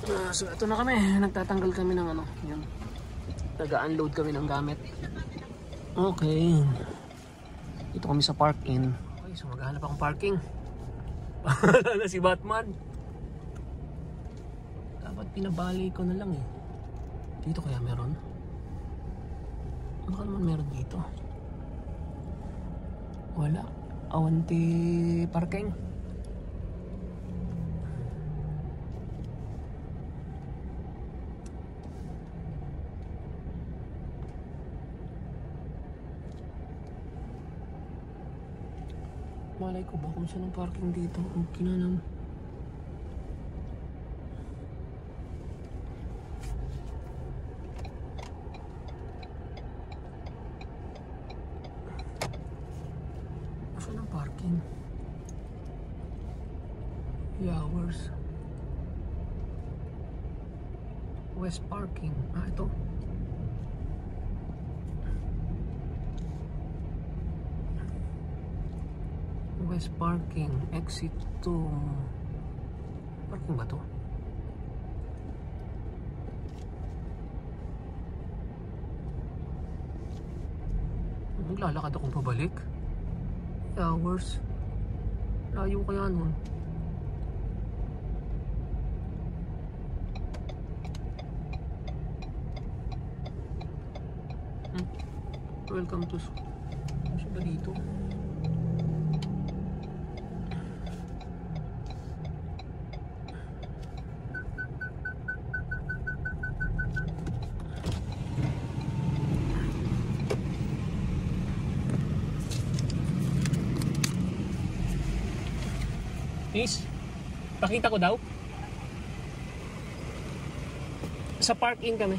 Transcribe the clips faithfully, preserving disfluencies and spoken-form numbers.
Uh, so ito na kami, nagtatanggal kami ng ano, yun. Taga-unload kami ng gamit. Okay. Dito kami sa park-in. Okay, so maghanap akong parking. Wala na si Batman. Dapat pinabali ko na lang eh. Dito kaya meron? Baka naman meron dito. Wala. Awanti parking. Malay ko ba kung saan ang parking dito? Ang kinanam. Saan ang parking? Hours. West parking. Ah, ito. West parking, exit to parking ba to? Maglalakad akong pabalik? Hours. Layo kaya nun. Hmm. Welcome to... Ano siya ba dito? Miss, pakita ko daw. Sa park-in kami.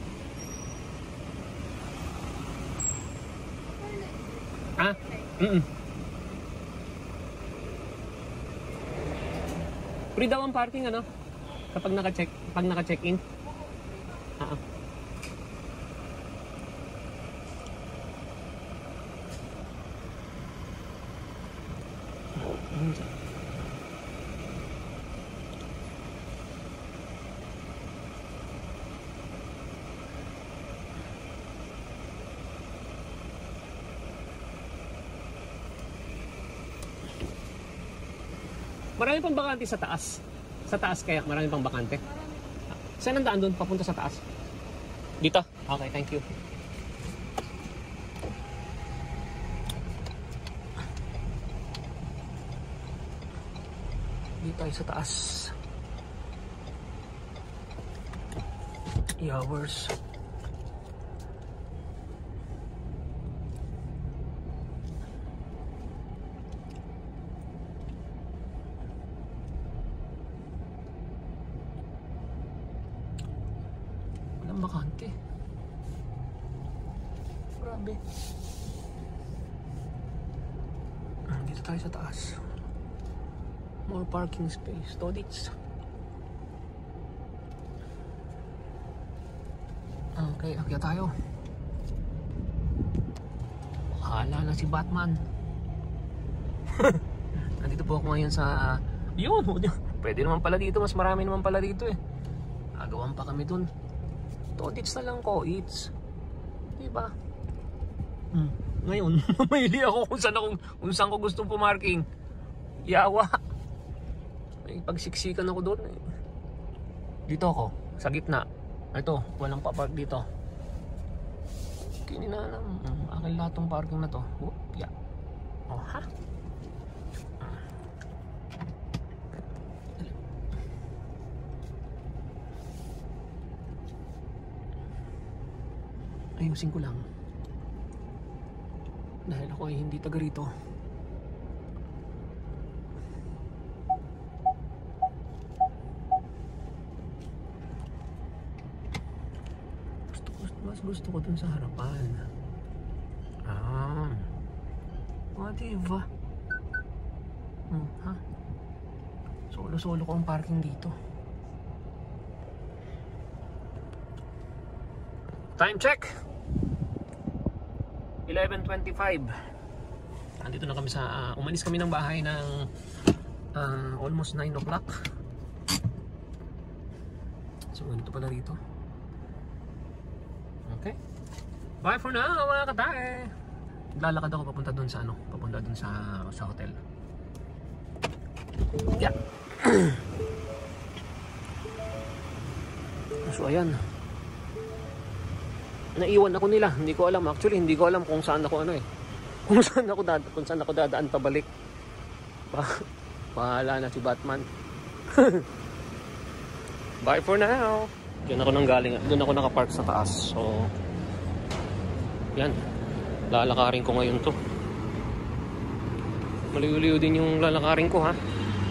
Ah? Mm-mm. Free daw ang parking ano? Kapag naka-check, pag naka-check-in. Ah. Mm. Marami pang bakante sa taas. Sa taas kaya marami pang bakante. Saan ang daan doon papunta sa taas? Dito? Okay, thank you. Dito tayo sa taas. Hours. Bakante. Grabe. Dito tayo sa taas. More parking space. Todits. Okay, akyat tayo. Hala na si Batman. Nandito po ako ngayon sa... Yun, pwede naman pala dito. Mas marami naman pala dito eh. Agawan pa kami dun. Todits na lang ko, it's diba? Hmm. Ngayon, mamili ako kung saan, akong, kung saan ko gustong pumarking. Yawa. May pagsiksikan ako doon eh. Dito ako, sa gitna. Ito, walang papark dito. Kininanam, hmm, akin lahat tong parking na to. Whoop, yeah. Oh, ha? Ayusin ko lang dahil ako ay hindi taga rito. Gusto, gusto, mas gusto ko dun sa harapan. Ah, o diba? Hmm, ha? Solo-solo ko ang parking dito. Time check! eleven twenty-five. Andito na kami sa... Uh, umalis kami ng bahay ng uh, almost nine o'clock. So, ganito pala rito. Okay. Bye for now, mga katae. Lalakad ako papunta dun sa ano, papunta dun sa sa hotel. Yeah. So ayan. Naiwan ako nila, hindi ko alam actually, hindi ko alam kung saan ako ano eh. Kung saan ako dadaan, kung saan ako dadaan pabalik. Ba, bahala na si Batman. Bye for now. Diyan ako nang galing, doon ako nakapark sa taas. So yan. Lalakarin ko ngayon to. Maliw-liw din yung lalakarin ko ha.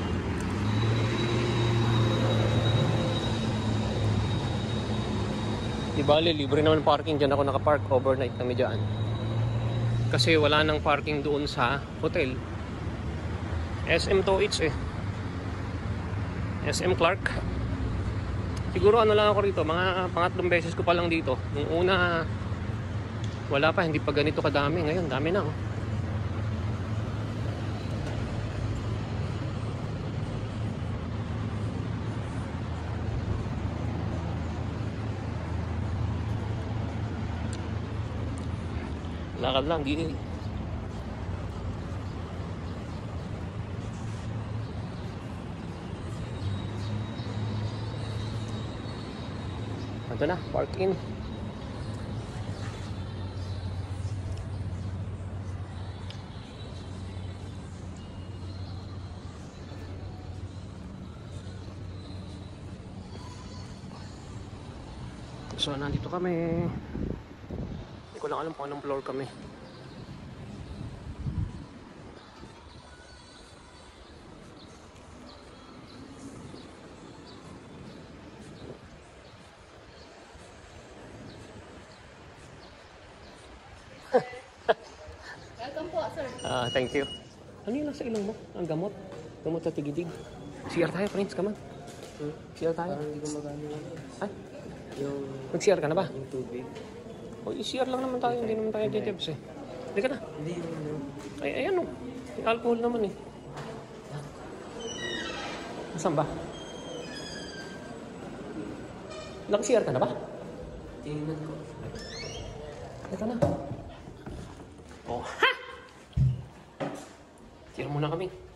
Di bale, libre naman parking dyan ako nakapark. Overnight kami dyan. Kasi wala nang parking doon sa hotel. S M to it's eh. S M Clark. Siguro ano lang ako rito. Mga pangatlong beses ko pa lang dito. Yung una, wala pa, hindi pa ganito kadami. Ngayon, dami na oh. Lakad lang, gini. Ito na, park in. So, nandito kami. Hindi ko lang alam kung anong floor kami. Welcome po, sir. Ah, thank you. Ano yung nasa ilong mo? Ang gamot? Gamot sa tigidig. C R tayo, friends, come on. Hmm? C R tayo. Parang hindi ko magano yun. Ay, Yung, nag-C R ka na ba? yung tubig. O, i-C R lang naman tayo. Hindi naman tayo titibs eh. Hindi ka na. Hindi yung ano. Ay, ayan o. May alcohol naman eh. Saan ba? Nag-C R ka na ba? Tingnan ko. Ito na. Oh, ha! Tira muna kami.